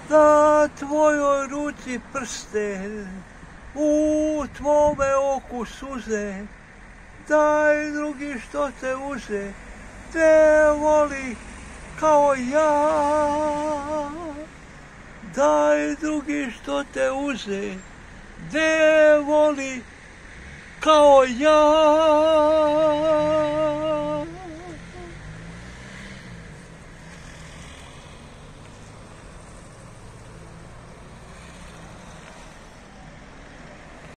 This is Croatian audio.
Na tvojoj ruci prsten, u tvome oku suze, daj drugi što te uze, te voli kao ja. Daj drugi što te uze, te voli kao ja.